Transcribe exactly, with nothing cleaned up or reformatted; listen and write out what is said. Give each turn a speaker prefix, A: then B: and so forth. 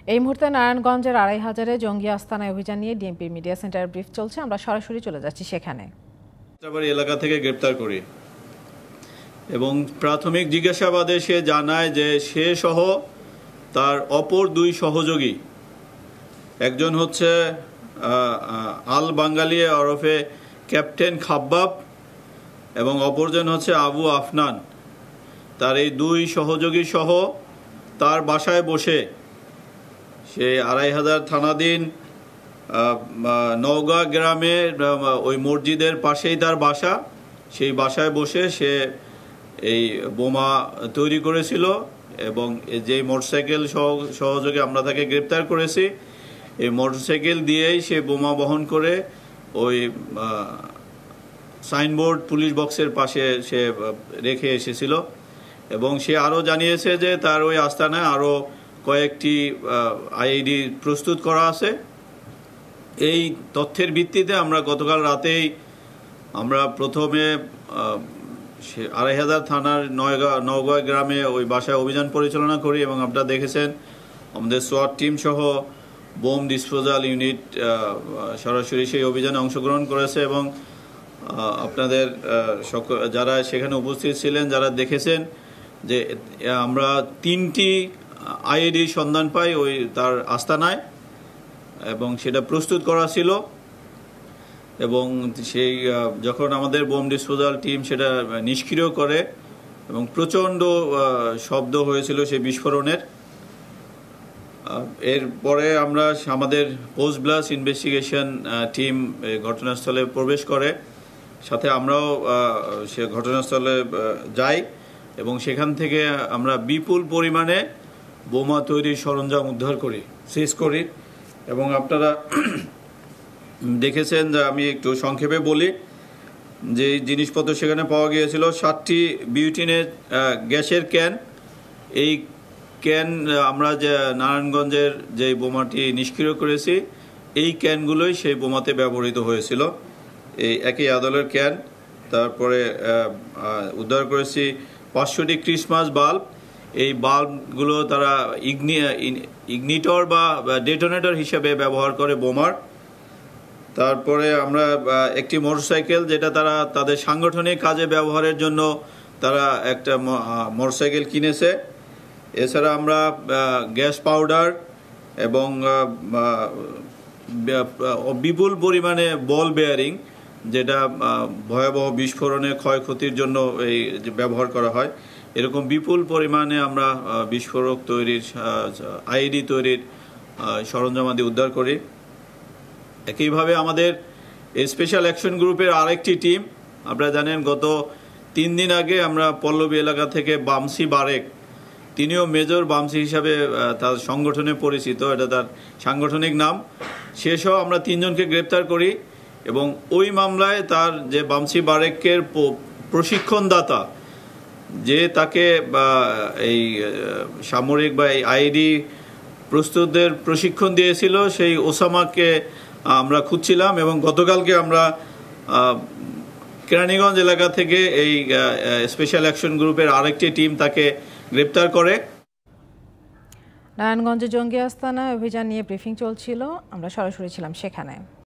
A: এই মুহূর্তে নারায়ণগঞ্জের আড়াই হাজারে জঙ্গি আস্তানায় অভিযান নিয়ে ডিএমপি মিডিয়া সেন্টারে ব্রিফ চলছে। আমরা সরাসরি চলে যাচ্ছি সেখানে।
B: এলাকা থেকে গ্রেপ্তার করি এবং প্রাথমিক জিজ্ঞাসাবাদে সে জানায় যে সে সহ তার অপর দুই সহযোগী, একজন হচ্ছে আল বাঙ্গালিয়া ওরফে ক্যাপ্টেন খাব্বাব এবং অপরজন হচ্ছে আবু আফনান, তার এই দুই সহযোগী সহ তার বাসায় বসে সে আড়াই হাজার থানাধীন নওগাঁ গ্রামে ওই মসজিদের পাশেই তার বাসা, সেই বাসায় বসে সে এই বোমা তৈরি করেছিল এবং যেই মোটরসাইকেল সহযোগে আমরা তাকে গ্রেপ্তার করেছি, এই মোটরসাইকেল দিয়েই সে বোমা বহন করে ওই সাইনবোর্ড পুলিশ বক্সের পাশে সে রেখে এসেছিল এবং সে আরও জানিয়েছে যে তার ওই আস্তানায় আরও কয়েকটি আইইডি প্রস্তুত করা আছে। এই তথ্যের ভিত্তিতে আমরা গতকাল রাতেই আমরা প্রথমে আড়াই হাজার থানার নয়গা নওগাঁ গ্রামে ওই বাসায় অভিযান পরিচালনা করি এবং আপনারা দেখেছেন আমাদের সোয়াট টিম সহ বোম ডিসপোজাল ইউনিট সরাসরি সেই অভিযানে অংশগ্রহণ করেছে এবং আপনাদের যারা সেখানে উপস্থিত ছিলেন, যারা দেখেছেন যে আমরা তিনটি আইইডি সন্ধান পাই ওই তার আস্তানায় এবং সেটা প্রস্তুত করা ছিল এবং সেই যখন আমাদের বোম ডিসপোজাল টিম সেটা নিষ্ক্রিয় করে এবং প্রচণ্ড শব্দ হয়েছিল সেই বিস্ফোরণের। এরপরে আমরা আমাদের পোস্ট ব্লাস্ট ইনভেস্টিগেশন টিম ঘটনাস্থলে প্রবেশ করে, সাথে আমরাও সে ঘটনাস্থলে যাই এবং সেখান থেকে আমরা বিপুল পরিমাণে বোমা তৈরির সরঞ্জাম উদ্ধার করি, সিজ করি এবং আপনারা দেখেছেন যে আমি একটু সংক্ষেপে বলি যে জিনিসপত্র সেখানে পাওয়া গিয়েছিল ষাটটি বিউটিনের গ্যাসের ক্যান। এই ক্যান আমরা যে নারায়ণগঞ্জের যে বোমাটি নিষ্ক্রিয় করেছি এই ক্যানগুলোই সেই বোমাতে ব্যবহৃত হয়েছিল, এই একই আদলের ক্যান। তারপরে উদ্ধার করেছি পাঁচশোটি ক্রিসমাস বাল্ব। এই বাল্বগুলো তারা ইগনি ইগনিটর বা ডেটোনেটর হিসেবে ব্যবহার করে বোমার। তারপরে আমরা একটি মোটরসাইকেল যেটা তারা তাদের সাংগঠনিক কাজে ব্যবহারের জন্য তারা একটা মোটরসাইকেল কিনেছে। এছাড়া আমরা গ্যাস পাউডার এবং বিপুল পরিমাণে বল বেয়ারিং, যেটা ভয়াবহ বিস্ফোরণে ক্ষয়ক্ষতির জন্য এই ব্যবহার করা হয়, এরকম বিপুল পরিমাণে আমরা বিস্ফোরক তৈরির আইডি তৈরির সরঞ্জামাদি উদ্ধার করি। একইভাবে আমাদের স্পেশাল অ্যাকশন গ্রুপের আরেকটি টিম, আপনারা জানেন গত তিন দিন আগে আমরা পল্লবী এলাকা থেকে বামসি বারেক, তিনিও মেজর বামসি হিসাবে তার সংগঠনে পরিচিত, এটা তার সাংগঠনিক নাম, সেসহ আমরা তিনজনকে গ্রেপ্তার করি এবং ওই মামলায় তার যে বামসি বারেকের প্রশিক্ষণদাতা যে তাকে এই সামরিক বা এই আইডি প্রস্তুতদের প্রশিক্ষণ দিয়েছিল সেই ওসামাকে আমরা খুঁজছিলাম এবং গতকালকে আমরা কেরানীগঞ্জ এলাকা থেকে এই স্পেশাল অ্যাকশন গ্রুপের আরেকটি টিম তাকে গ্রেপ্তার করে।
A: নারায়ণগঞ্জে জঙ্গি আস্তানায় অভিযান নিয়ে ব্রিফিং চলছিল, আমরা সরাসরি ছিলাম সেখানে।